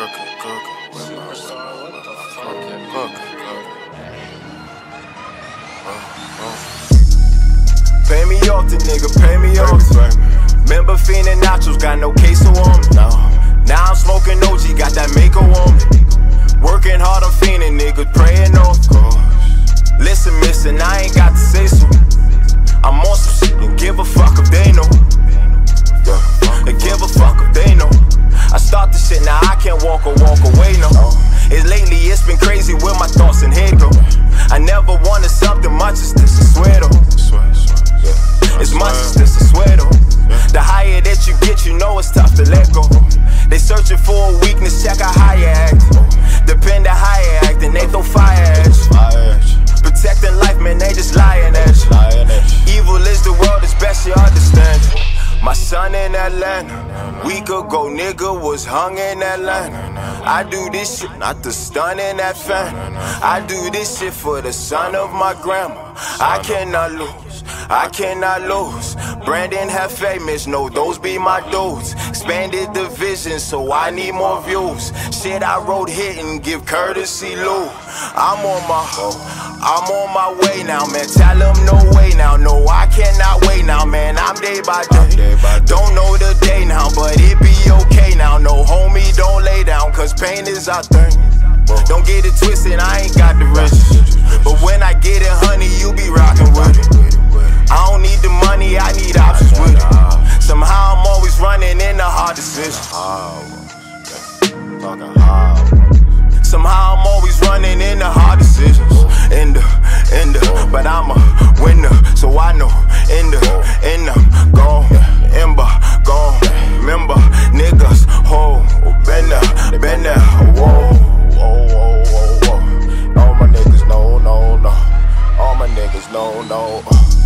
Pay me off the nigga, pay me off. Remember fiending nachos, got no queso on me. Now I'm smoking OG, got that Mako on me. Working hard, I'm fiending, niggas praying off. Listen, missing, I ain't got to say so. I'm on some shit and give a fuck if they know. And give a fuck if they know. I start the shit, now I can't walk away, no. Lately it's been crazy with my thoughts and head go. I never wanted something much as this, I swear though. As much as this, I swear though. The higher that you get, you know it's tough to let go. They searching for a weakness, check out how you act. Depend on how you acting, they throw fire at you. Protecting life, man, they just lying at you. Evil is the world, it's best you understand it. My son in Atlanta, week ago nigga was hung in Atlanta. I do this shit not to stun in that fan. I do this shit for the son of my grandma. I cannot lose, I cannot lose. Brandon have famous, no, those be my dudes. Expanded the vision, so I need more views. Shit I wrote hit and give courtesy Lou. I'm on my way now, man. Tell them no way now. No, I cannot wait now, man. I'm day by day. Don't know the day now, but it be okay now. No, homie, don't lay down, cause pain is our thing. Don't get it twisted, I ain't got the riches. But when I get it, honey, you be rockin' with it. I don't need the money, I need options with it. Somehow I'm always running in the hard decisions. Somehow I'm always running in the hard decisions. But I'm a winner, so I know gone, gone. Remember, niggas, been there, whoa. All my niggas, no. All my niggas, no.